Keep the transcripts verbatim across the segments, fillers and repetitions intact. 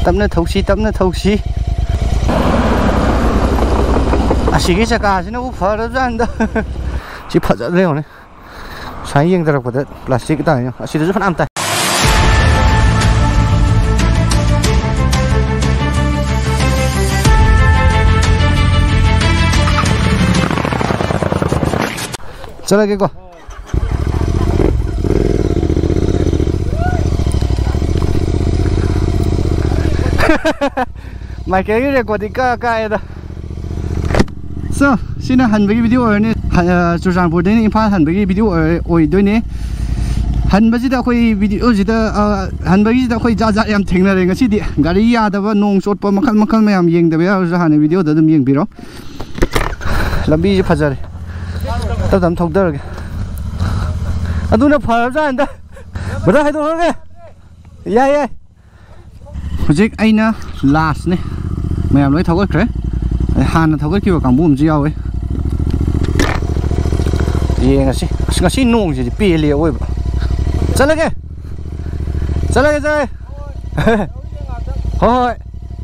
ꯇꯞꯅ ꯊꯧꯁꯤ ꯇꯞꯅ ꯊꯧꯁꯤ ꯑꯁꯤꯒꯤ ꯆꯀꯥꯁꯤꯅꯕꯨ ꯐꯔꯕꯖꯥꯠꯅꯤꯗ ꯁꯤ ꯐꯖꯗ꯭ꯔꯦ ꯌꯦꯡꯉꯨꯅꯦ ꯁꯨꯃꯥꯏꯅ ꯌꯦꯡꯊꯔꯛꯄꯗ ꯄ꯭ꯂꯥꯁꯇꯤꯛ ꯇꯥꯏ ꯑꯁꯤꯗꯁꯨ ꯐꯅꯌꯥꯝ ꯇꯥꯏ चलेगेको माइकेल रेकॉर्ड का कायदा सो सिना हनबगी वीडियो ओरने चुरचांपुर देनी इम्फाल हनबगी वीडियो ओइदोइने हनबजिदा अखोई वीडियो जिदा हनबगिदा अखोई जा जा याम थेंगनरे ngasiदी गाड़ी यादबा नोंग चोटपा मखल मखल मयाम येंगदबे यार हाने वीडियो दा दम येंगबिरो लंबी जे फजरे तब तम थौदरगे अदुना फरजानदा बदा हाइदोरगे याय याय हुजिक आइना लास्ट ने मयाम लोय थौगखरे हाना थौगखिबो कांबु उमजि यावे येंगसि ngasi nong ji pele oiba चलेगे चलेगे जाय होय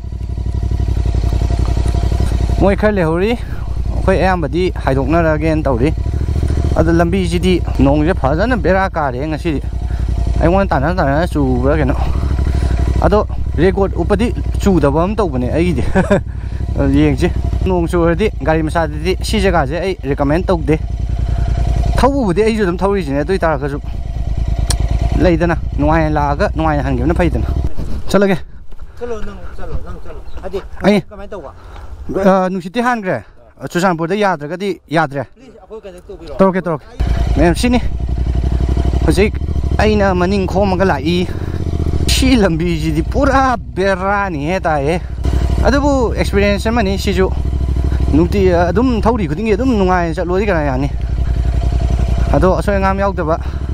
मोय खर लेहौरी अखोय अयामबदी हाइदोकनरगेन तौरी अदु लंबी जिदी नोंग जे फजन बेरा कारे ngasi आइगोन ताना ताना चुब्रा केनो अदो रेकॉर्ड उपदी चुदबम तौबने आइदि येंगजे नोंग चुरदि गाड़ी मसादि सि जगह जे आई रेकमेंड तौदे थौबुदि आइजु दम थौरिजिने दुइ तारखजु लेदना नुआय लागा नुआय हंगेना फैदना चलगे चलो नंग चलो नंग चलो अदि आई कमाय तौबा नुसिति हानग्रे चुरचांपुरदा याद्रगदि याद्रे अखोय कनेक्ट तौबिरो तौरके तौरके मैम सिनी हजिक आइना मनिंग खोमगा लाई सी लंबी जिदि पूरा बेरानी हे ताए अदुबु एक्सपीरियंस मनी सिजु नुति अदुम थौरी खुदिंगे अदुम नुआय चलोदि कना यानी अदो असोय ngam यावदबा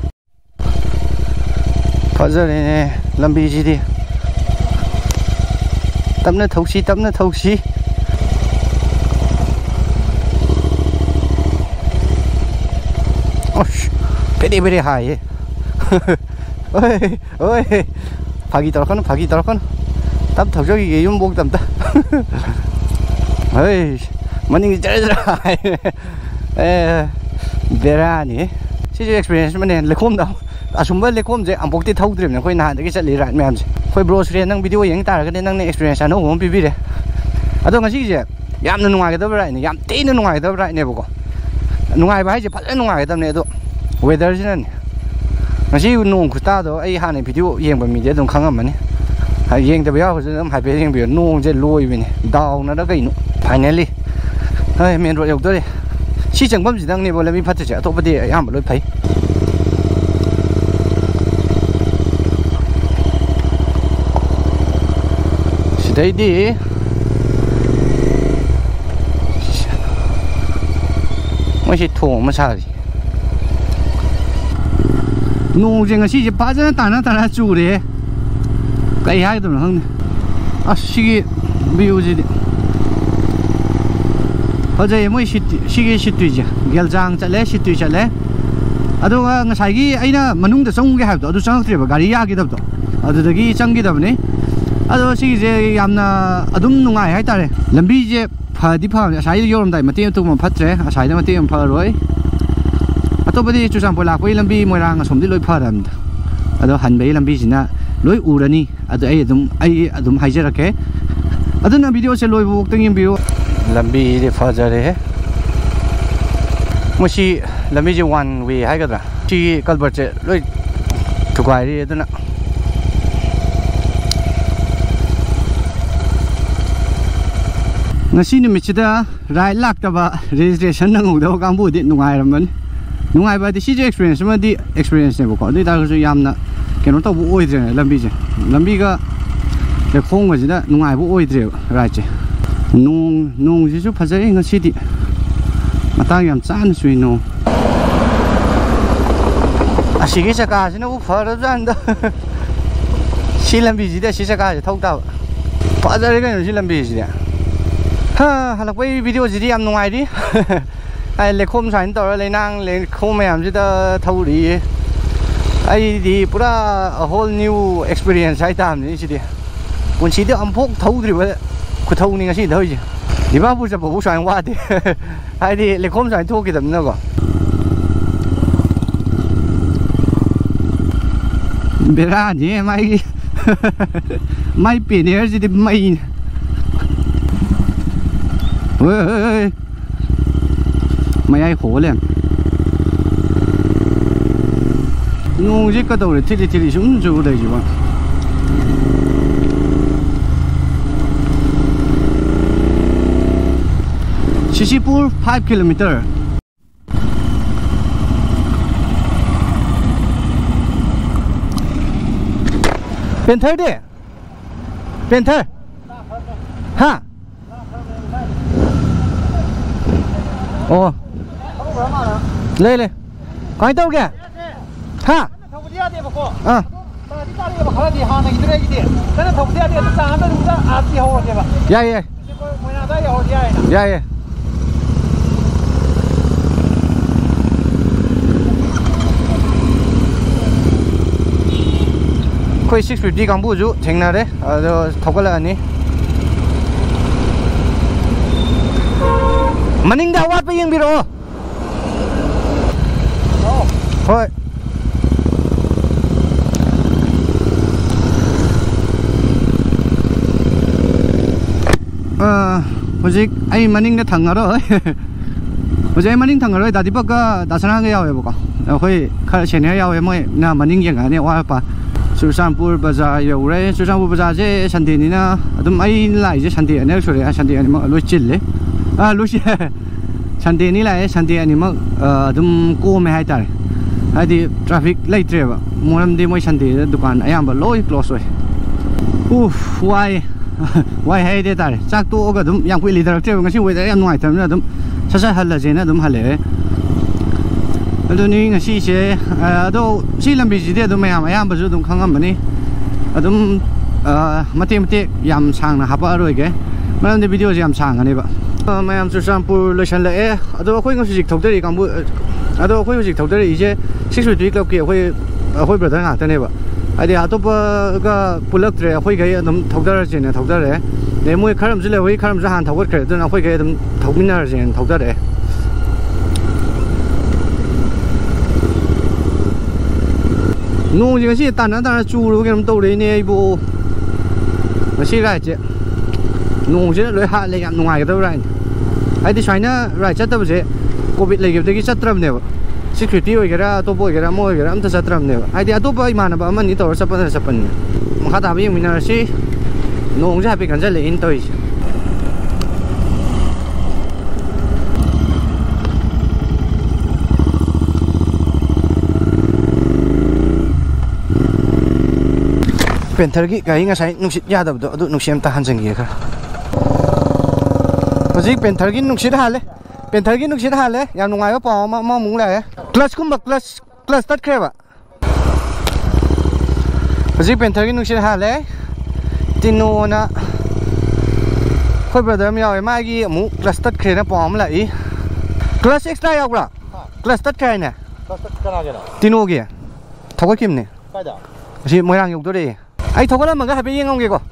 फजरे लंबी जिदि तबना थौसी तबना थौसी ओश पेरे पेरे हाय ओए ओए फागी तरखन फागी तरखन तब थौजगी युम बोक तमता ओए मनिंग जरा जरा ए बेरानी सिजु एक्सपीरियंस मने लेखोम दा असुंबा लेखोम जे अम्पोक्ति थौद्रिम नखोय नादगी चली रात मैम जे खोय ब्रोस रे नंग वीडियो येंग तारगने नंग एक्सपीरियंस अनो होम पिबिरे अदो ngasi जे यामना नुंगागदब राइने याम तेना नुंगागदब राइने बको नुंगाइबा हाइजे फजन नुंगागदबने अदो वेदर जिनन ngasi नोंग खुतादो आई हाने वीडियो येंगबा मिजे दम खंगमने हा येंगदबा याव जम हाइबे येंगबि नोंग जे लोइबिने दाउना दा कइनो फाइनली हाय मेन रोड यौदरे सी चंगबम जिदंगने बोले मी फतजे अतोपदि याम लोइ फै सिदैदि मोइसे थोंग मसारि नोंजे ngasi जे फाजना ताना ताना चुरे कै हाइदम हंग असिगे व्यू जिदि हजे मोइ सिटी सिगे सिटीजे गेलजांग चले सिटी चले अदुगा ngसाइगी आइना मनुंगदा चंगगे हाबदो अदु चंगत्रेबा गाड़ी यागिदबदो अदुदगी चंगिदबने अदो सिगे यामना अदुम नुंगाय हाइतारे लंबी जे फदि फा साइद योरमदाय मते तुम फत्रे साइद मते फरोय अतोबदि चुरचांपुर लाकोय लंबी मोइरांग असोमदि लोइ फरमदा अदो हनबई लंबी जिना लोइ उरनी अदो आई अदुम आई अदुम हाइजरके अदुना वीडियो से लोइ बोक्तंग यिंबियो लंबी दे फजरे है मुसी लंबी जे वन वे हाइगद्रा सी कल्बर्ट से लोइ थुगाइरी अदुना ngasi numitida ride laktaba registration nangudau kangbu di nungairamban nungaiba di sije experience ma di experience ne boko di darju yamna keno tabu oidre lambi je lambi ga le khong ga jida nungaibu oidre ride je nung nung ji su phajai ngasi di matang yam chan sui no asigi chaka sina bu farajanda si lambi ji da si chaka je thok ta phajai ga si lambi ji da ha halakpai video ji yam nungai di ai lekhom sain tor leinang lekhom mayam ji da thauri ai di pura a whole new experience ai tam ni ji di ꯄꯨꯟꯁꯤꯗ ꯑꯃꯨꯛ ꯊꯧꯗ꯭ꯔꯤꯕ ꯈꯨꯊꯧꯅꯤ ꯉꯁꯤ ꯊꯧꯔꯤꯁꯦ ꯗꯤꯃꯥꯄꯨꯔ ꯆꯠꯄꯐꯥꯎ ꯁꯨꯃꯥꯏꯅ ꯋꯥꯗꯦ ꯍꯥꯏꯗꯤ ꯂꯩꯈꯣꯝ ꯁꯨꯃꯥꯏꯅ ꯊꯣꯛꯈꯤꯗꯕꯅꯤꯅꯀꯣ ꯕꯦꯔꯥꯅꯤ ꯃꯥꯒꯤ ꯃꯥꯏ ꯄꯦꯅꯤꯌꯔꯁꯤꯗꯤ ꯃꯩꯅꯤ ꯍꯣꯏ ꯃꯌꯥꯏ ꯍꯣꯜ ꯂꯩꯔꯝꯃꯦ ꯅꯣꯡꯁꯦ ꯀꯗꯧꯔꯦ ꯊꯤꯠꯂꯤ ꯊꯤꯠꯂꯤ ꯁꯨꯝ ꯆꯨ ꯂꯩꯁꯤꯕ Sisipur five kilometer. Panther đi. Panther. Ha. Ồ. Lên lên. Có đâu kìa? Ha. À. Dạ dạ. Dạ dạ. Khôi six fifty kambu ju thengna re ado thokala ani maning da wat pa yeng biro hoi à hojik ai maning da thangaro hojai maning thangaro da dipak ga dasana ga yawe boka khoi khar chene yawe moi na maning yeng ani wa pa Churachandpur Bazaar yore Churachandpur Bazaar je Sunday ni na adum ai lai je Sunday ne sore Sunday ani ma lo chille a lo shi Sunday ni lai Sunday ani ma adum ko me hai tar adi traffic lai tre ba moram de moi Sunday dukan ayam ba loi close oi uf why why hai de tar chak to ga dum yang kui leader tre ngasi wei da yam nuai tham na dum sa sa hal la je na dum hale aduni ngasi se ado si lambi ji de dum mayam ayam ba ju dum khangam bani adum mate mate yam sang na hapa roi ge malam de video jam sang ani ba mayam Churachandpur loisan la e ado khoi ngasi jik thokdari kambu ado khoi jik thokdari je six fifty club ke khoi khoi brother nga ta ne ba adi atop ga pulak tre khoi ge adum thokdar je ne thokdar re ne moi kharam ji le hoi kharam ja han thawat kre dun khoi ge adum thokminar je thokdar re nông gì cái gì tàn nó tàn chu rồi cái nông tàu đấy nè bộ mà xí lại chứ nông chứ lối hạ lại làm ngoài cái tàu này ai thì xoay nó lại chất tàu chứ covid lại cái cái chất trầm này security rồi cái ra top cái ra mua cái ra âm thầm chất trầm này ai thì top ai mà nó bảo mình đi tàu sắp tới sắp tới mà khá tạm biệt mình là xí nông chứ bị cảnh sát lại in tới Panther ki kai nga sai nungsit ya dab do adu nungsiam ta hanjang gi kha hojik Panther ki nungsit hale Panther ki nungsit hale yam nungai ba pa ma ma mung la clutch kum ba clutch clutch tat kre ba hojik Panther ki nungsit hale tino na khoi brother mi yaw ma gi mu clutch tat kre na pa ma la i clutch extra yaw bra clutch tat kre ne clutch tat kana ge na tino gi thawai kim ne kai da si moirang yok do de ai thâu cái mà cái hai bên không kìa cô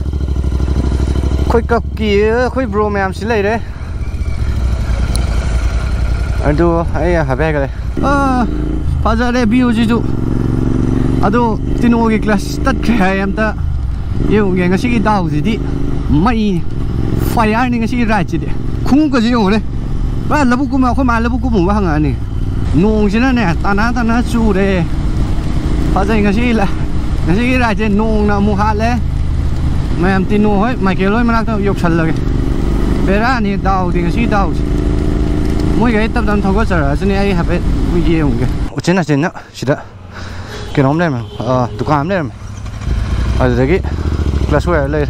khôi cọc kia khôi bro mềm xí lấy đấy anh tu ai à hai bên cái này à bây giờ đây view gì chú à tu tin ô cái class tất cả em ta yêu nghe cái gì đau gì đi mày phải ai nên cái gì ra chứ đi không có gì không đấy và là bút cũng mà khôi mà là bút cũng một hàng anh này nông gì nữa nè ta ná ta ná chú đây bây giờ cái gì là cái gì ra trên nông là mua hạt đấy mà em tin nông ấy mày kêu lối mà đang dục sần rồi về ra thì đào thì cái gì đào mỗi cái tập đoàn thầu có sở cho nên ai học cái video không kìa ở trên là trên đó chỉ đó cái nón đây mà ờ tụ cam đây mà ở đây cái class wear lên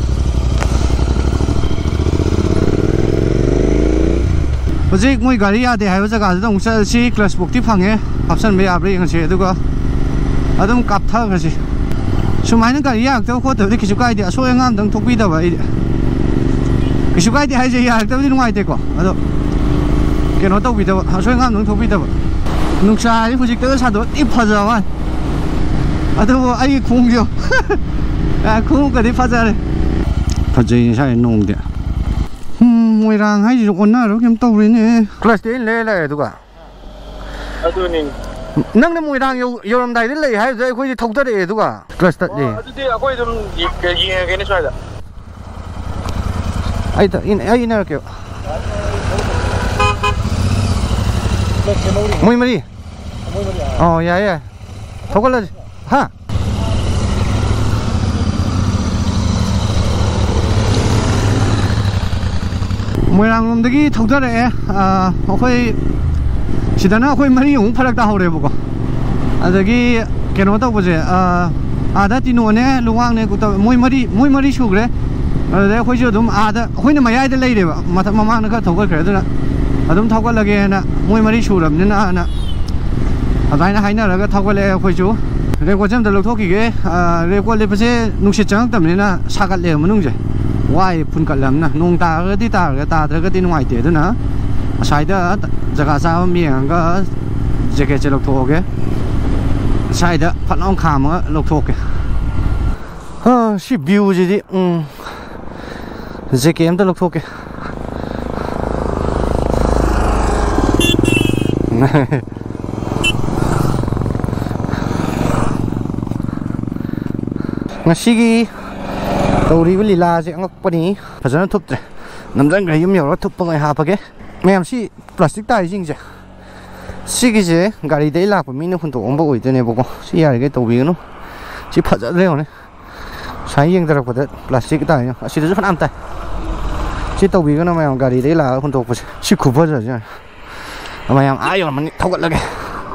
bây giờ mỗi cái gì thì hay bây giờ cái đó cũng sẽ si class book tiếp phẳng ấy học sinh bây giờ bây giờ sẽ được không adum kap tha ga si sumai na ka yak to ko to ki su kai de so ngam dang thokpi da ba i ki su kai de hai je yak to ni ngai de ko ado ke no to bi da so ngam dang thokpi da ba nuk sa ni phujik to sa do i pha ja wa ado ai khung jo à không có đi phát ra đây phát gì sao nông địa mùi rang hay gì còn nào đó kiếm tàu đấy nè class đấy lê lê tụi cả nâng lên mùi rang yêu yêu làm đại đấy lê hay rồi khôi đi thâu tới đấy tụi cả class đấy khôi좀 cái gì cái này sao vậy ai ta in ai in nào kiểu mùi mà đi 어, 야, 야. 더 걸러지. 하. 모양 놈들이 덕자래. 아, 거의 시다나 거의 많이 용 팔았다 하래 보고. 아, 저기 걔노다 보지. 아, 아다 티노네 루왕네 그또 모이 머리 모이 머리 쇼 그래. 아, 내가 거기 좀 아다 거기는 마야이들 레이래. 마타 마마는 그 덕을 그래도 아좀 덕을라게나 모이 머리 쇼랍니나 나 아다이나 하이나라가 타고래 거죠. 레고 좀 들로 토기게 아 레고 레버제 누시장 때문에나 사갈래 문ung제 와이 분갈람나 농다가디 다가 다다가디 농아이데드나 사이다 자가 사미anga 제게 제 록토게 사이다 팔롱 카마 록토게 아시 뷰지디 음 제게 엠다 록토게 ngasi tàu đi với lila sẽ ngọc bani phải cho nó thúc rồi nằm trên cái yếm nó thúc bằng cái hộp cái mềm xí plastic tay gì chứ xí cái gì gari đấy là của mình nó không tổ ông bố này bố xí là cái tàu biển nó chỉ phải rất lâu này sai riêng ra được plastic tay nhá xí rất ăn tay xí tàu biển nó mày gari đấy là không tổ xí cục bao giờ chứ mày ăn ai mà mình thâu gật lại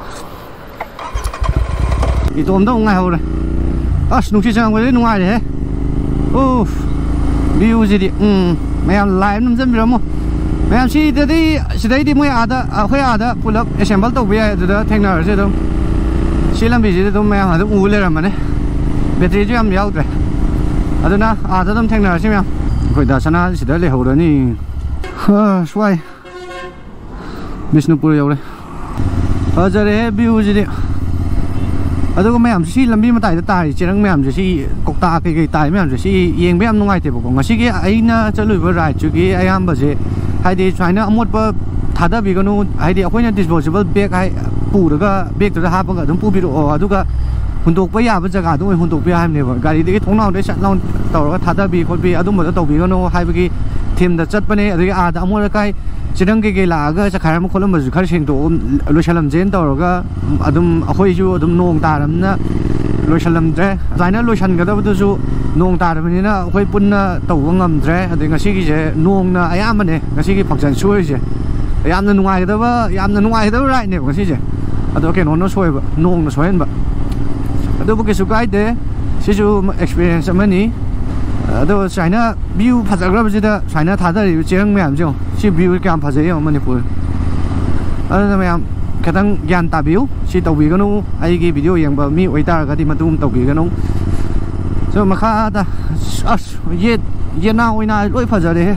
cái tôm đâu ngay hồi này 아, 농시장 거기 농아래. 오, 뮤지디. 음, 매ям 라이브 좀 빌어모. 매ям 시대디 시대디 뭐 아다 아회아다 풀업 에셈블 또 비야 저 테크놀로지도 실람 비지도 매ям 아도 우레라마네. 배터리 좀 야우드래. 아도나 아다 좀 테크놀로지면 거기 다사나 시대를 해오더니 하, 수아이. 비스누푸르 야우래. 어저래 뮤지디 aduh kau macam sih lambi mata itu tarik, cerang macam sih kokta kayak tarik macam sih yang macam nungai tu bukan, ngasih ke aina celu berai juga ayam baje, hai di China amut per thada biganu, hai di aku ni disposable bag hai pura ka bag tu dah apa ka, tu pura oh aduh ka untuk payah berjaga tu untuk payah ni, gari di thong nau deh sat nau tahu ka thada big kot big aduh mula tahu biganu hai bagi tim dah cat pani aduh ada amut kai cerang ke gila aga sekarang aku kalau masuk kerja itu lu salam jen tahu ka aduh aku itu aduh nong taram na lu salam deh, lainnya lu salam kata betul tu nong taram ni na aku pun na tahu ngam deh, aduh ngasih ke nong na ayam mana, ngasih ke pakaian suai je, ayam na nungai kata apa, ayam na nungai kata right ni ngasih je, aduh ke nong na suai ba, nong na suai ba, aduh bukan suka ide, sih tu experience mana aduh China view pasal kerana begitu China thada itu cerang macam tu, si view kan pasal yang mana pun, aduh macam kadang gian tak view, si tahu view kan tu, ayat video yang bermi waiter kati matum tahu view kan tu, so maka ada, as ye ye na wina loi pasal deh,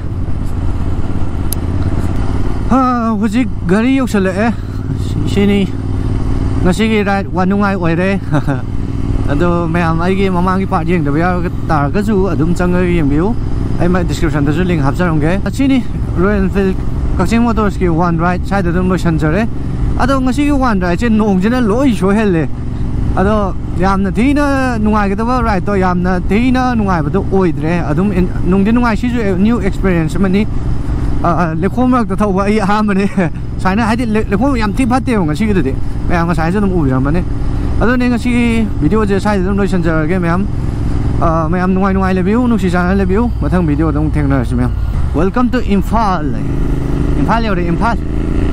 ha, hujik gari yuk sele, sini nasi kira wanungai waire. aduh macam ai mama cái part riêng, bây giờ tar cái chú ở đúng trong cái review, ai mà description đó chú link hấp dẫn cái, sini Royal Enfield các chiếc mô tô cái one ride, sai được đúng sân chơi, aduh ngay cái one ride trên nông trên nó lỗi số hếtเลย, aduh yam na tí nó nungai cái đó ride to yam na tí nó nungai bắt đầu oi đấy, aduh nông trên nungai chỉ new experience mà ní, lấy khô mà cái thầu vậy ham mà ní, sai nó hay đi lấy khô yam tí phát tiêu ngay cái đó đấy, bây giờ sai cho nó ui rồi mà ní. aduh ni ngasih video je saya dalam location jar ke macam macam nungai nungai review nusi channel review matang video dong tengok nasi macam welcome to Imphal Imphal ya udah Imphal